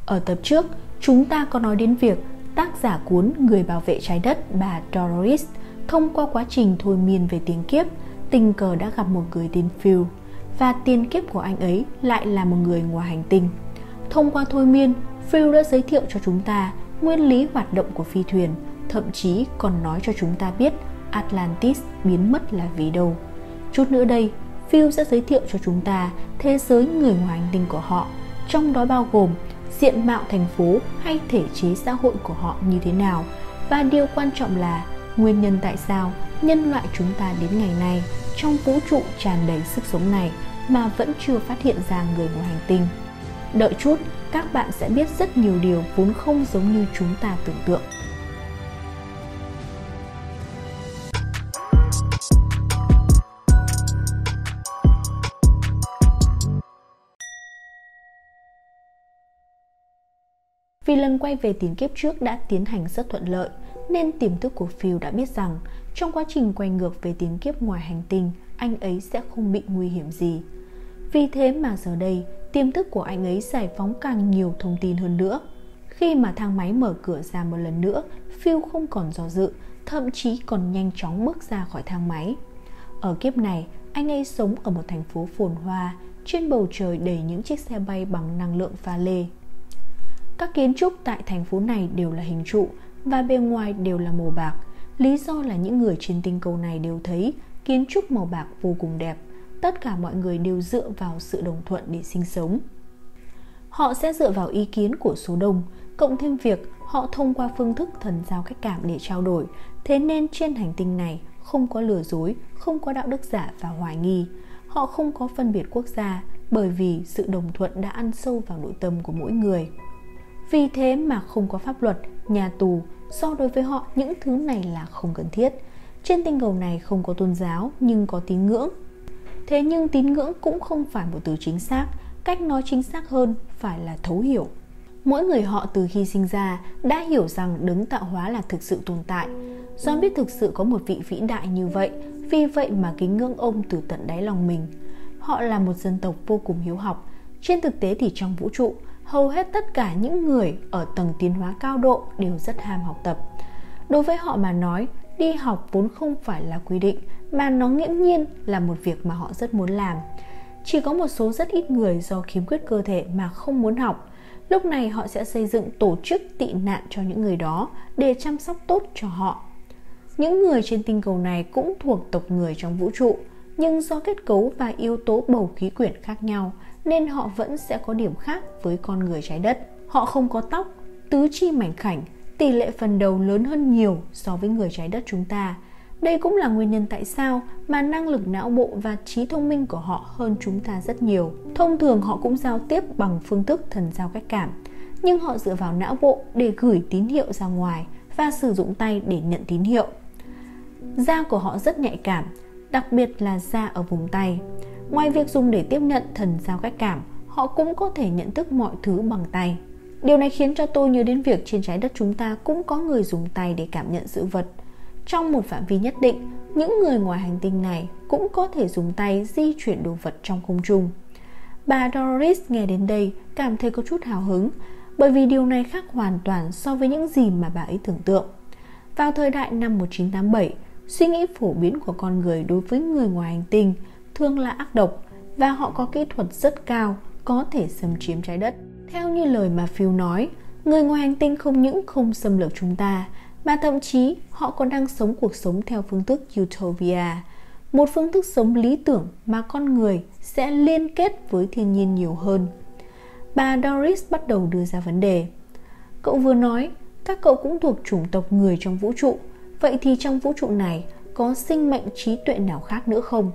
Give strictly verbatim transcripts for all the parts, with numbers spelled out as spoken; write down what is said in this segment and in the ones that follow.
Ở tập trước, chúng ta có nói đến việc tác giả cuốn Người bảo vệ trái đất bà Dolores thông qua quá trình thôi miên về tiền kiếp, tình cờ đã gặp một người tên Phil, và tiền kiếp của anh ấy lại là một người ngoài hành tinh. Thông qua thôi miên, Phil đã giới thiệu cho chúng ta nguyên lý hoạt động của phi thuyền, thậm chí còn nói cho chúng ta biết Atlantis biến mất là vì đâu. Chút nữa đây, Phil sẽ giới thiệu cho chúng ta thế giới người ngoài hành tinh của họ, trong đó bao gồm diện mạo thành phố hay thể chế xã hội của họ như thế nào, và điều quan trọng là nguyên nhân tại sao nhân loại chúng ta đến ngày nay trong vũ trụ tràn đầy sức sống này mà vẫn chưa phát hiện ra người ngoài hành tinh. Đợi chút, các bạn sẽ biết rất nhiều điều vốn không giống như chúng ta tưởng tượng. Vì lần quay về tiền kiếp trước đã tiến hành rất thuận lợi, nên tiềm thức của Phil đã biết rằng trong quá trình quay ngược về tiền kiếp ngoài hành tinh, anh ấy sẽ không bị nguy hiểm gì. Vì thế mà giờ đây, tiềm thức của anh ấy giải phóng càng nhiều thông tin hơn nữa. Khi mà thang máy mở cửa ra một lần nữa, Phil không còn do dự, thậm chí còn nhanh chóng bước ra khỏi thang máy. Ở kiếp này, anh ấy sống ở một thành phố phồn hoa, trên bầu trời đầy những chiếc xe bay bằng năng lượng pha lê. Các kiến trúc tại thành phố này đều là hình trụ và bề ngoài đều là màu bạc. Lý do là những người trên tinh cầu này đều thấy kiến trúc màu bạc vô cùng đẹp. Tất cả mọi người đều dựa vào sự đồng thuận để sinh sống. Họ sẽ dựa vào ý kiến của số đông, cộng thêm việc họ thông qua phương thức thần giao cách cảm để trao đổi. Thế nên trên hành tinh này không có lừa dối, không có đạo đức giả và hoài nghi. Họ không có phân biệt quốc gia, bởi vì sự đồng thuận đã ăn sâu vào nội tâm của mỗi người. Vì thế mà không có pháp luật, nhà tù, do đối với họ những thứ này là không cần thiết. Trên tinh cầu này không có tôn giáo nhưng có tín ngưỡng. Thế nhưng tín ngưỡng cũng không phải một từ chính xác, cách nói chính xác hơn phải là thấu hiểu. Mỗi người họ từ khi sinh ra đã hiểu rằng đấng tạo hóa là thực sự tồn tại. Do biết thực sự có một vị vĩ đại như vậy, vì vậy mà kính ngưỡng ông từ tận đáy lòng mình. Họ là một dân tộc vô cùng hiếu học. Trên thực tế thì trong vũ trụ, hầu hết tất cả những người ở tầng tiến hóa cao độ đều rất ham học tập. Đối với họ mà nói, đi học vốn không phải là quy định, mà nó nghiễm nhiên là một việc mà họ rất muốn làm. Chỉ có một số rất ít người do khiếm khuyết cơ thể mà không muốn học. Lúc này họ sẽ xây dựng tổ chức tị nạn cho những người đó để chăm sóc tốt cho họ. Những người trên tinh cầu này cũng thuộc tộc người trong vũ trụ, nhưng do kết cấu và yếu tố bầu khí quyển khác nhau nên họ vẫn sẽ có điểm khác với con người trái đất. Họ không có tóc, tứ chi mảnh khảnh, tỷ lệ phần đầu lớn hơn nhiều so với người trái đất chúng ta. Đây cũng là nguyên nhân tại sao mà năng lực não bộ và trí thông minh của họ hơn chúng ta rất nhiều. Thông thường họ cũng giao tiếp bằng phương thức thần giao cách cảm, nhưng họ dựa vào não bộ để gửi tín hiệu ra ngoài và sử dụng tay để nhận tín hiệu. Da của họ rất nhạy cảm, đặc biệt là da ở vùng tay. Ngoài việc dùng để tiếp nhận thần giao cách cảm, họ cũng có thể nhận thức mọi thứ bằng tay. Điều này khiến cho tôi nhớ đến việc trên trái đất chúng ta cũng có người dùng tay để cảm nhận sự vật. Trong một phạm vi nhất định, những người ngoài hành tinh này cũng có thể dùng tay di chuyển đồ vật trong không trung. Bà Dolores nghe đến đây cảm thấy có chút hào hứng, bởi vì điều này khác hoàn toàn so với những gì mà bà ấy tưởng tượng. Vào thời đại năm một nghìn chín trăm tám mươi bảy, suy nghĩ phổ biến của con người đối với người ngoài hành tinh thường là ác độc, và họ có kỹ thuật rất cao, có thể xâm chiếm trái đất. Theo như lời mà Phil nói, người ngoài hành tinh không những không xâm lược chúng ta, mà thậm chí họ còn đang sống cuộc sống theo phương thức Utopia, một phương thức sống lý tưởng mà con người sẽ liên kết với thiên nhiên nhiều hơn. Bà Doris bắt đầu đưa ra vấn đề. Cậu vừa nói, các cậu cũng thuộc chủng tộc người trong vũ trụ, vậy thì trong vũ trụ này có sinh mệnh trí tuệ nào khác nữa không?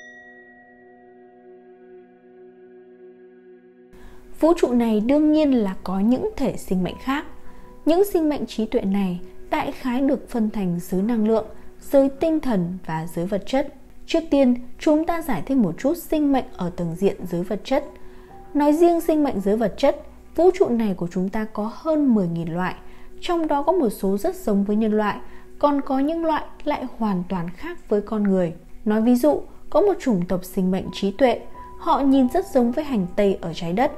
Vũ trụ này đương nhiên là có những thể sinh mệnh khác. Những sinh mệnh trí tuệ này đại khái được phân thành giới năng lượng, giới tinh thần và giới vật chất. Trước tiên, chúng ta giải thích một chút sinh mệnh ở tầng diện giới vật chất. Nói riêng sinh mệnh giới vật chất, vũ trụ này của chúng ta có hơn mười nghìn loại, trong đó có một số rất giống với nhân loại, còn có những loại lại hoàn toàn khác với con người. Nói ví dụ, có một chủng tộc sinh mệnh trí tuệ, họ nhìn rất giống với hành tây ở trái đất.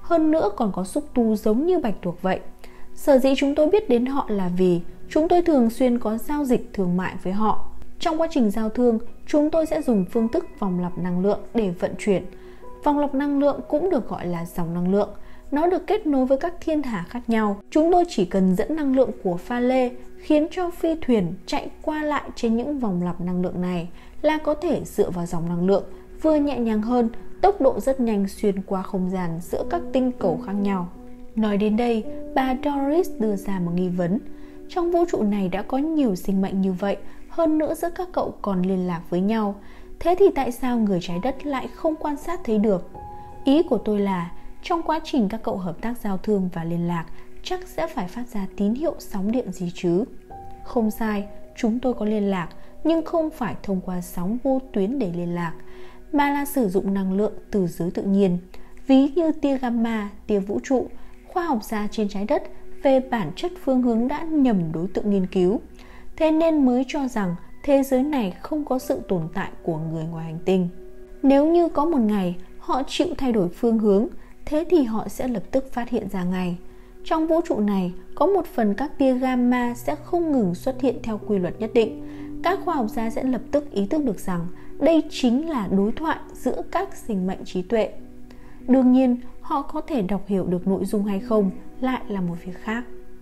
hơn nữa còn có xúc tu giống như bạch tuộc vậy. Sở dĩ chúng tôi biết đến họ là vì chúng tôi thường xuyên có giao dịch thương mại với họ. Trong quá trình giao thương, chúng tôi sẽ dùng phương thức vòng lặp năng lượng để vận chuyển. Vòng lặp năng lượng cũng được gọi là dòng năng lượng. Nó được kết nối với các thiên hà khác nhau. Chúng tôi chỉ cần dẫn năng lượng của pha lê khiến cho phi thuyền chạy qua lại trên những vòng lặp năng lượng này là có thể dựa vào dòng năng lượng vừa nhẹ nhàng hơn, tốc độ rất nhanh xuyên qua không gian giữa các tinh cầu khác nhau. Nói đến đây, bà Doris đưa ra một nghi vấn. Trong vũ trụ này đã có nhiều sinh mệnh như vậy, hơn nữa giữa các cậu còn liên lạc với nhau. Thế thì tại sao người trái đất lại không quan sát thấy được? Ý của tôi là, trong quá trình các cậu hợp tác giao thương và liên lạc, chắc sẽ phải phát ra tín hiệu sóng điện gì chứ? Không sai, chúng tôi có liên lạc, nhưng không phải thông qua sóng vô tuyến để liên lạc, mà là sử dụng năng lượng từ giới tự nhiên, ví như tia gamma, tia vũ trụ. Khoa học gia trên trái đất về bản chất phương hướng đã nhầm đối tượng nghiên cứu, thế nên mới cho rằng thế giới này không có sự tồn tại của người ngoài hành tinh. Nếu như có một ngày họ chịu thay đổi phương hướng, thế thì họ sẽ lập tức phát hiện ra ngay. Trong vũ trụ này có một phần các tia gamma sẽ không ngừng xuất hiện theo quy luật nhất định. Các khoa học gia sẽ lập tức ý thức được rằng đây chính là đối thoại giữa các sinh mệnh trí tuệ. Đương nhiên, họ có thể đọc hiểu được nội dung hay không lại là một việc khác.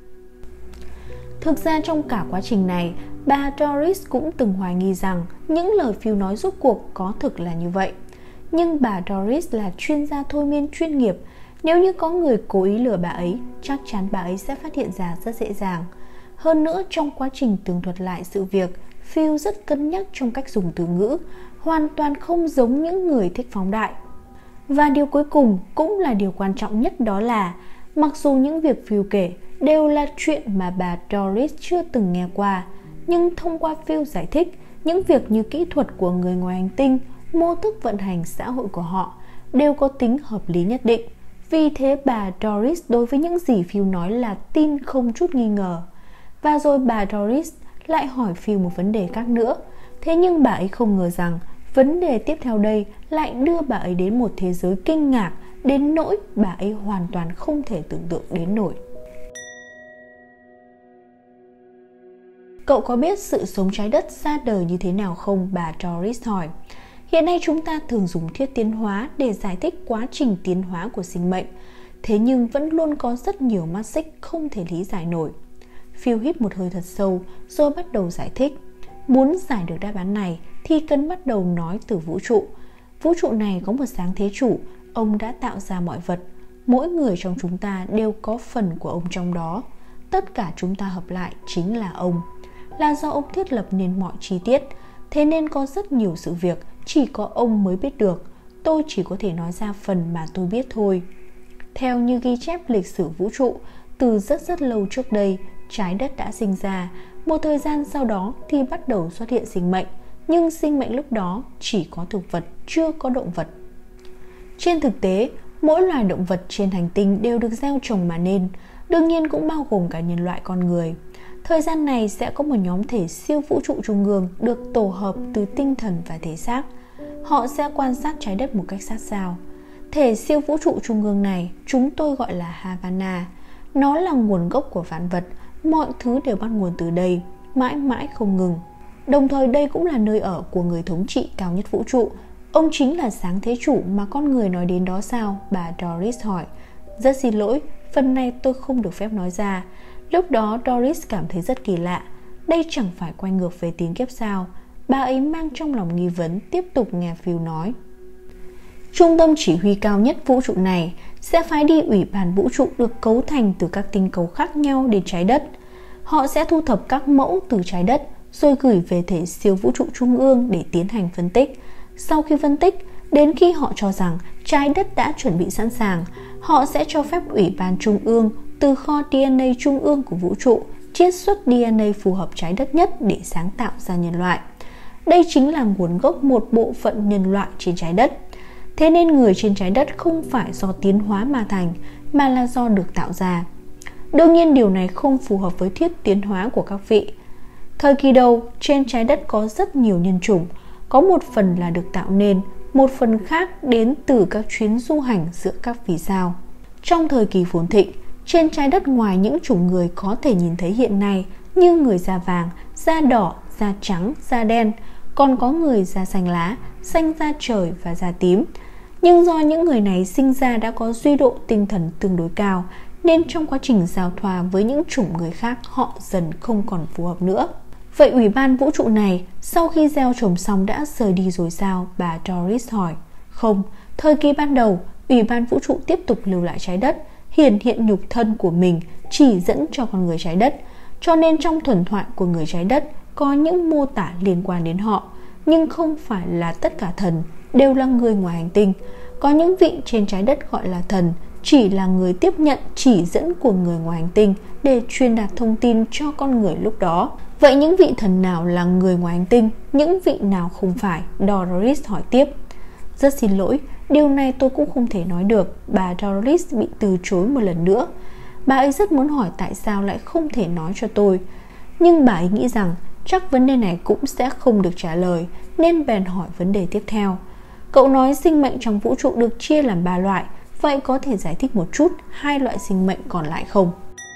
Thực ra trong cả quá trình này, bà Doris cũng từng hoài nghi rằng những lời Phil nói rốt cuộc có thực là như vậy. Nhưng bà Doris là chuyên gia thôi miên chuyên nghiệp. Nếu như có người cố ý lừa bà ấy, chắc chắn bà ấy sẽ phát hiện ra rất dễ dàng. Hơn nữa, trong quá trình tường thuật lại sự việc, Phil rất cân nhắc trong cách dùng từ ngữ, hoàn toàn không giống những người thích phóng đại. Và điều cuối cùng cũng là điều quan trọng nhất, đó là mặc dù những việc Phil kể đều là chuyện mà bà Doris chưa từng nghe qua, nhưng thông qua Phil giải thích những việc như kỹ thuật của người ngoài hành tinh, mô thức vận hành xã hội của họ đều có tính hợp lý nhất định. Vì thế bà Doris đối với những gì Phil nói là tin không chút nghi ngờ. Và rồi bà Doris lại hỏi Phil một vấn đề khác nữa. Thế nhưng bà ấy không ngờ rằng vấn đề tiếp theo đây lại đưa bà ấy đến một thế giới kinh ngạc đến nỗi bà ấy hoàn toàn không thể tưởng tượng đến nổi. Cậu có biết sự sống trái đất ra đời như thế nào không? Bà Doris hỏi. Hiện nay chúng ta thường dùng thuyết tiến hóa để giải thích quá trình tiến hóa của sinh mệnh. Thế nhưng vẫn luôn có rất nhiều mắt xích không thể lý giải nổi. Phil hít một hơi thật sâu rồi bắt đầu giải thích. Muốn giải được đáp án này thì cần bắt đầu nói từ vũ trụ. Vũ trụ này có một sáng thế chủ, ông đã tạo ra mọi vật. Mỗi người trong chúng ta đều có phần của ông trong đó. Tất cả chúng ta hợp lại chính là ông. Là do ông thiết lập nên mọi chi tiết. Thế nên có rất nhiều sự việc chỉ có ông mới biết được. Tôi chỉ có thể nói ra phần mà tôi biết thôi. Theo như ghi chép lịch sử vũ trụ, từ rất rất lâu trước đây, trái đất đã sinh ra. Một thời gian sau đó thì bắt đầu xuất hiện sinh mệnh. Nhưng sinh mệnh lúc đó chỉ có thực vật, chưa có động vật. Trên thực tế, mỗi loài động vật trên hành tinh đều được gieo trồng mà nên, đương nhiên cũng bao gồm cả nhân loại con người. Thời gian này sẽ có một nhóm thể siêu vũ trụ trung ương được tổ hợp từ tinh thần và thể xác. Họ sẽ quan sát trái đất một cách sát sao. Thể siêu vũ trụ trung ương này chúng tôi gọi là Havana. Nó là nguồn gốc của vạn vật, mọi thứ đều bắt nguồn từ đây, mãi mãi không ngừng. Đồng thời đây cũng là nơi ở của người thống trị cao nhất vũ trụ. Ông chính là sáng thế chủ mà con người nói đến đó sao? Bà Doris hỏi. Rất xin lỗi, phần này tôi không được phép nói ra. Lúc đó Doris cảm thấy rất kỳ lạ. Đây chẳng phải quay ngược về tiền kiếp sao? Bà ấy mang trong lòng nghi vấn, tiếp tục nghe Phil nói. Trung tâm chỉ huy cao nhất vũ trụ này sẽ phái đi ủy ban vũ trụ được cấu thành từ các tinh cầu khác nhau đến trái đất. Họ sẽ thu thập các mẫu từ trái đất rồi gửi về thể siêu vũ trụ trung ương để tiến hành phân tích. Sau khi phân tích, đến khi họ cho rằng trái đất đã chuẩn bị sẵn sàng, họ sẽ cho phép ủy ban trung ương từ kho đê en a trung ương của vũ trụ chiết xuất đê en a phù hợp trái đất nhất để sáng tạo ra nhân loại. Đây chính là nguồn gốc một bộ phận nhân loại trên trái đất. Thế nên người trên trái đất không phải do tiến hóa mà thành, mà là do được tạo ra. Đương nhiên điều này không phù hợp với thuyết tiến hóa của các vị. Thời kỳ đầu, trên trái đất có rất nhiều nhân chủng. Có một phần là được tạo nên, một phần khác đến từ các chuyến du hành giữa các vì sao. Trong thời kỳ phồn thịnh, trên trái đất ngoài những chủng người có thể nhìn thấy hiện nay như người da vàng, da đỏ, da trắng, da đen, còn có người da xanh lá, xanh da trời và da tím. Nhưng do những người này sinh ra đã có duy độ tinh thần tương đối cao, nên trong quá trình giao thoa với những chủng người khác, họ dần không còn phù hợp nữa. Vậy Ủy ban vũ trụ này sau khi gieo trồng xong đã rời đi rồi sao? Bà Doris hỏi. Không, thời kỳ ban đầu, Ủy ban vũ trụ tiếp tục lưu lại trái đất, hiển hiện nhục thân của mình chỉ dẫn cho con người trái đất. Cho nên trong thuần thoại của người trái đất có những mô tả liên quan đến họ, nhưng không phải là tất cả thần đều là người ngoài hành tinh. Có những vị trên trái đất gọi là thần, chỉ là người tiếp nhận chỉ dẫn của người ngoài hành tinh để truyền đạt thông tin cho con người lúc đó. Vậy những vị thần nào là người ngoài hành tinh, những vị nào không phải? Doris hỏi tiếp. Rất xin lỗi, điều này tôi cũng không thể nói được. Bà Doris bị từ chối một lần nữa. Bà ấy rất muốn hỏi tại sao lại không thể nói cho tôi, nhưng bà ấy nghĩ rằng chắc vấn đề này cũng sẽ không được trả lời, nên bèn hỏi vấn đề tiếp theo. Cậu nói sinh mệnh trong vũ trụ được chia làm ba loại, vậy có thể giải thích một chút hai loại sinh mệnh còn lại không?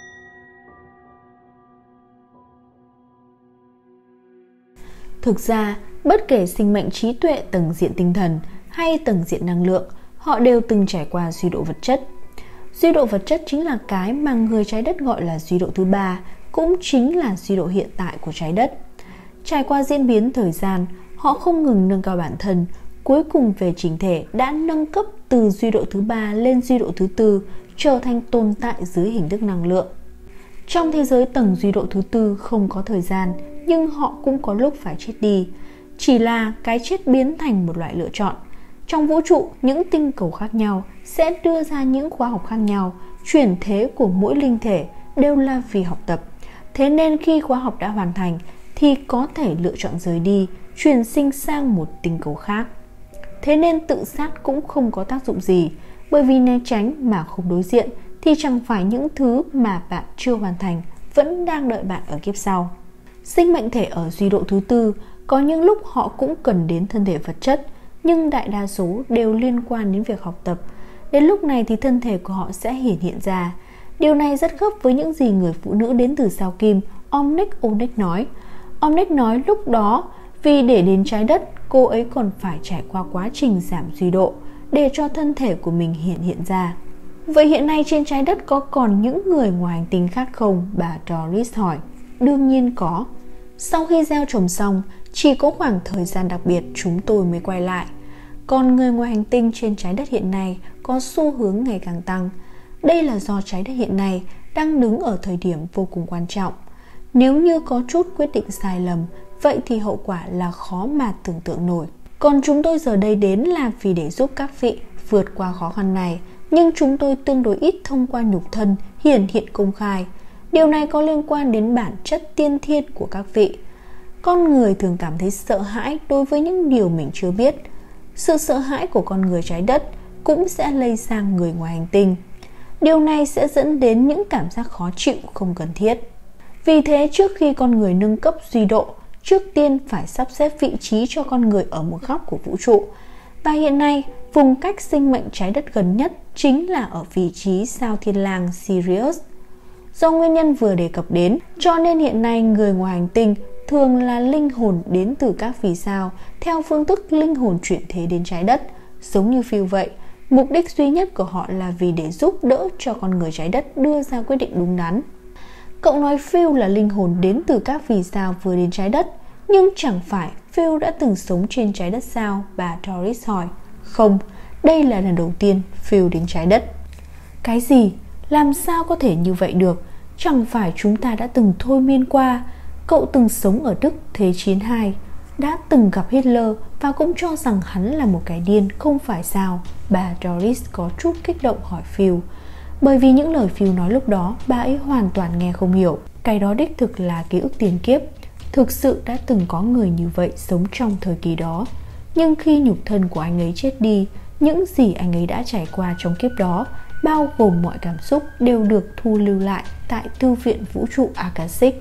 Thực ra, bất kể sinh mệnh trí tuệ tầng diện tinh thần hay tầng diện năng lượng, họ đều từng trải qua duy độ vật chất. Duy độ vật chất chính là cái mà người trái đất gọi là duy độ thứ ba, cũng chính là duy độ hiện tại của trái đất. Trải qua diễn biến thời gian, họ không ngừng nâng cao bản thân, cuối cùng về chỉnh thể đã nâng cấp từ duy độ thứ ba lên duy độ thứ tư, trở thành tồn tại dưới hình thức năng lượng. Trong thế giới tầng duy độ thứ tư không có thời gian, nhưng họ cũng có lúc phải chết đi. Chỉ là cái chết biến thành một loại lựa chọn. Trong vũ trụ, những tinh cầu khác nhau sẽ đưa ra những khóa học khác nhau. Chuyển thế của mỗi linh thể đều là vì học tập. Thế nên khi khóa học đã hoàn thành thì có thể lựa chọn rời đi, chuyển sinh sang một tinh cầu khác. Thế nên tự sát cũng không có tác dụng gì, bởi vì né tránh mà không đối diện thì chẳng phải những thứ mà bạn chưa hoàn thành vẫn đang đợi bạn ở kiếp sau. Sinh mệnh thể ở duy độ thứ tư có những lúc họ cũng cần đến thân thể vật chất, nhưng đại đa số đều liên quan đến việc học tập. Đến lúc này thì thân thể của họ sẽ hiển hiện ra. Điều này rất khớp với những gì người phụ nữ đến từ sao Kim Omnic Onyx nói. Omnic nói lúc đó vì để đến trái đất, cô ấy còn phải trải qua quá trình giảm duy độ để cho thân thể của mình hiện hiện ra. Vậy hiện nay trên trái đất có còn những người ngoài hành tinh khác không? Bà Doris hỏi. Đương nhiên có. Sau khi gieo trồng xong, chỉ có khoảng thời gian đặc biệt chúng tôi mới quay lại. Còn người ngoài hành tinh trên trái đất hiện nay có xu hướng ngày càng tăng. Đây là do trái đất hiện nay đang đứng ở thời điểm vô cùng quan trọng. Nếu như có chút quyết định sai lầm, vậy thì hậu quả là khó mà tưởng tượng nổi. Còn chúng tôi giờ đây đến là vì để giúp các vị vượt qua khó khăn này, nhưng chúng tôi tương đối ít thông qua nhục thân hiển hiện công khai. Điều này có liên quan đến bản chất tiên thiên của các vị. Con người thường cảm thấy sợ hãi đối với những điều mình chưa biết. Sự sợ hãi của con người trái đất cũng sẽ lây sang người ngoài hành tinh. Điều này sẽ dẫn đến những cảm giác khó chịu không cần thiết. Vì thế trước khi con người nâng cấp duy độ, trước tiên phải sắp xếp vị trí cho con người ở một góc của vũ trụ. Và hiện nay, vùng cách sinh mệnh trái đất gần nhất chính là ở vị trí sao Thiên Lang Sirius. Do nguyên nhân vừa đề cập đến, cho nên hiện nay người ngoài hành tinh thường là linh hồn đến từ các vì sao theo phương thức linh hồn chuyển thế đến trái đất. Giống như Phil vậy, mục đích duy nhất của họ là vì để giúp đỡ cho con người trái đất đưa ra quyết định đúng đắn. Cậu nói Phil là linh hồn đến từ các vì sao vừa đến trái đất, nhưng chẳng phải Phil đã từng sống trên trái đất sao? Bà Doris hỏi. Không, đây là lần đầu tiên Phil đến trái đất. Cái gì? Làm sao có thể như vậy được? Chẳng phải chúng ta đã từng thôi miên qua. Cậu từng sống ở Đức Thế chiến hai, đã từng gặp Hitler và cũng cho rằng hắn là một cái điên, không phải sao? Bà Doris có chút kích động hỏi Phil. Bởi vì những lời Phil nói lúc đó bà ấy hoàn toàn nghe không hiểu. Cái đó đích thực là ký ức tiền kiếp. Thực sự đã từng có người như vậy sống trong thời kỳ đó. Nhưng khi nhục thân của anh ấy chết đi, những gì anh ấy đã trải qua trong kiếp đó, bao gồm mọi cảm xúc, đều được thu lưu lại tại Thư viện Vũ trụ Akashic.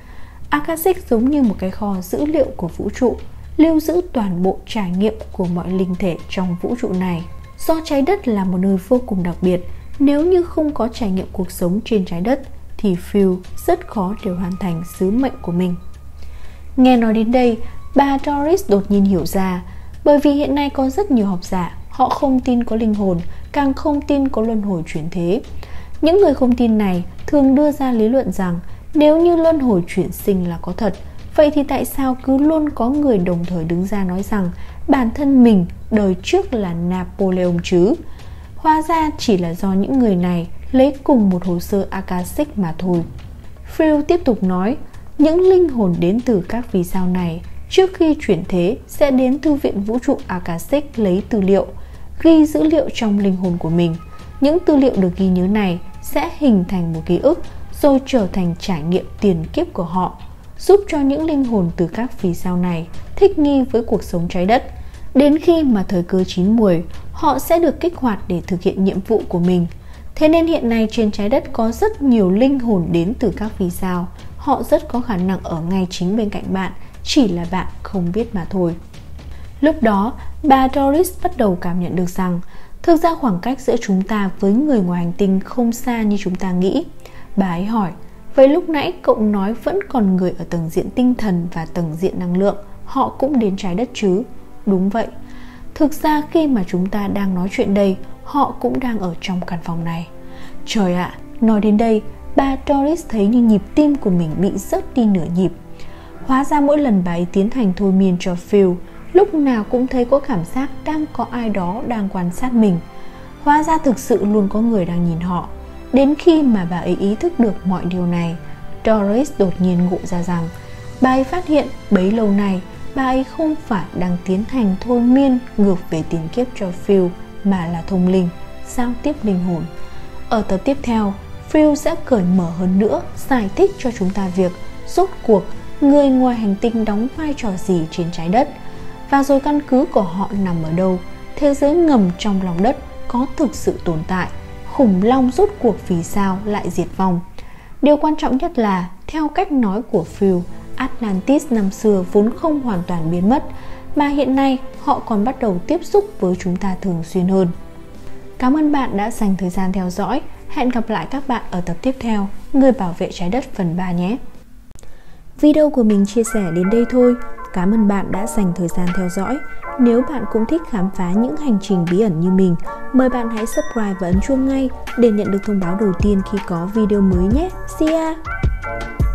Akashic giống như một cái kho dữ liệu của vũ trụ, lưu giữ toàn bộ trải nghiệm của mọi linh thể trong vũ trụ này. Do trái đất là một nơi vô cùng đặc biệt, Nếu như không có trải nghiệm cuộc sống trên trái đất thì Phil rất khó để hoàn thành sứ mệnh của mình. Nghe nói đến đây, bà Doris đột nhiên hiểu ra, bởi vì hiện nay có rất nhiều học giả, họ không tin có linh hồn, càng không tin có luân hồi chuyển thế. Những người không tin này thường đưa ra lý luận rằng nếu như luân hồi chuyển sinh là có thật, vậy thì tại sao cứ luôn có người đồng thời đứng ra nói rằng bản thân mình đời trước là Napoleon chứ? Hóa ra chỉ là do những người này lấy cùng một hồ sơ Akashic mà thôi. Phil tiếp tục nói, những linh hồn đến từ các vì sao này trước khi chuyển thế sẽ đến thư viện vũ trụ Akashic lấy tư liệu, ghi dữ liệu trong linh hồn của mình. Những tư liệu được ghi nhớ này sẽ hình thành một ký ức, rồi trở thành trải nghiệm tiền kiếp của họ, giúp cho những linh hồn từ các vì sao này thích nghi với cuộc sống trái đất. Đến khi mà thời cơ chín muồi, họ sẽ được kích hoạt để thực hiện nhiệm vụ của mình. Thế nên hiện nay trên trái đất có rất nhiều linh hồn đến từ các vì sao. Họ rất có khả năng ở ngay chính bên cạnh bạn, chỉ là bạn không biết mà thôi. Lúc đó, bà Doris bắt đầu cảm nhận được rằng thực ra khoảng cách giữa chúng ta với người ngoài hành tinh không xa như chúng ta nghĩ. Bà ấy hỏi, vậy lúc nãy cậu nói vẫn còn người ở tầng diện tinh thần và tầng diện năng lượng, họ cũng đến trái đất chứ? Đúng vậy. Thực ra khi mà chúng ta đang nói chuyện đây, họ cũng đang ở trong căn phòng này. Trời ạ, à, nói đến đây, bà Doris thấy như nhịp tim của mình bị rớt đi nửa nhịp. Hóa ra mỗi lần bà ấy tiến hành thôi miên cho Phil, lúc nào cũng thấy có cảm giác đang có ai đó đang quan sát mình. Hóa ra thực sự luôn có người đang nhìn họ. Đến khi mà bà ấy ý thức được mọi điều này, Doris đột nhiên ngộ ra rằng bà ấy phát hiện bấy lâu nay bà ấy không phải đang tiến hành thôi miên ngược về tiền kiếp cho Phil, mà là thông linh, giao tiếp linh hồn. Ở tập tiếp theo, Phil sẽ cởi mở hơn nữa, giải thích cho chúng ta việc rốt cuộc người ngoài hành tinh đóng vai trò gì trên trái đất, và rồi căn cứ của họ nằm ở đâu, thế giới ngầm trong lòng đất có thực sự tồn tại, khủng long rốt cuộc vì sao lại diệt vong. Điều quan trọng nhất là, theo cách nói của Phil, Atlantis năm xưa vốn không hoàn toàn biến mất, mà hiện nay họ còn bắt đầu tiếp xúc với chúng ta thường xuyên hơn. Cảm ơn bạn đã dành thời gian theo dõi. Hẹn gặp lại các bạn ở tập tiếp theo, Người bảo vệ trái đất phần ba nhé. Video của mình chia sẻ đến đây thôi. Cảm ơn bạn đã dành thời gian theo dõi. Nếu bạn cũng thích khám phá những hành trình bí ẩn như mình, mời bạn hãy subscribe và ấn chuông ngay để nhận được thông báo đầu tiên khi có video mới nhé. See ya!